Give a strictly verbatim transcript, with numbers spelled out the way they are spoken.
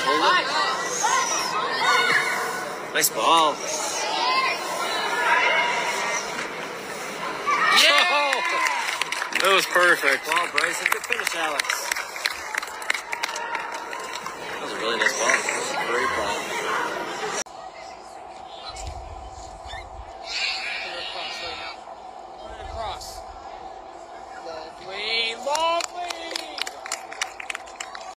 Hold it. Nice ball. Yeah! That was perfect. Ball, Bryson. Good finish, Alex.